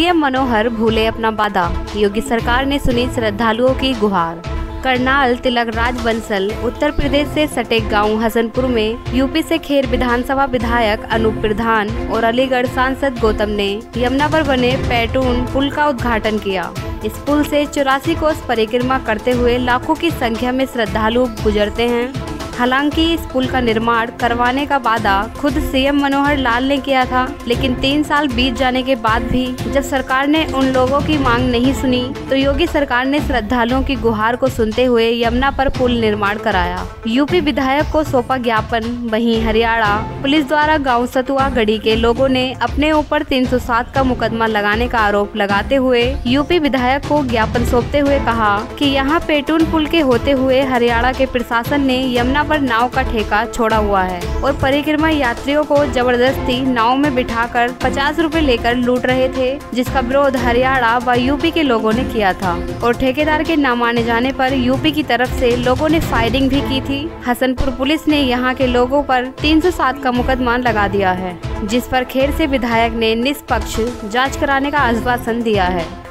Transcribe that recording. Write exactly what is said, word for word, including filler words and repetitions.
CM मनोहर भूले अपना वादा, योगी सरकार ने सुनी श्रद्धालुओं की गुहार। करनाल तिलक राज बंसल उत्तर प्रदेश से सटे गांव हसनपुर में यूपी से खेर विधानसभा विधायक अनूप प्रधान और अलीगढ़ सांसद गौतम ने यमुना पर बने पैटून पुल का उद्घाटन किया। इस पुल से चौरासी कोस परिक्रमा करते हुए लाखों की संख्या में श्रद्धालु गुजरते हैं। हालांकि इस पुल का निर्माण करवाने का वादा खुद सीएम मनोहर लाल ने किया था, लेकिन तीन साल बीत जाने के बाद भी जब सरकार ने उन लोगों की मांग नहीं सुनी तो योगी सरकार ने श्रद्धालुओं की गुहार को सुनते हुए यमुना पर पुल निर्माण कराया। यूपी विधायक को सौंपा ज्ञापन। वहीं हरियाणा पुलिस द्वारा गांव सतुआ गढ़ी के लोगों ने अपने ऊपर तीन सौ सात का मुकदमा लगाने का आरोप लगाते हुए यूपी विधायक को ज्ञापन सौंपते हुए कहा कि यहां पेटून पुल के होते हुए हरियाणा के प्रशासन ने यमुना पर नाव का ठेका छोड़ा हुआ है और परिक्रमा यात्रियों को जबरदस्ती नाव में बिठाकर पचास रुपए लेकर लूट रहे थे, जिसका विरोध हरियाणा व यूपी के लोगों ने किया था और ठेकेदार के न माने जाने पर यूपी की तरफ से लोगों ने फायरिंग भी की थी। हसनपुर पुलिस ने यहां के लोगों पर तीन सौ सात का मुकदमा लगा दिया है, जिस पर खेर से विधायक ने निष्पक्ष जाँच कराने का आश्वासन दिया है।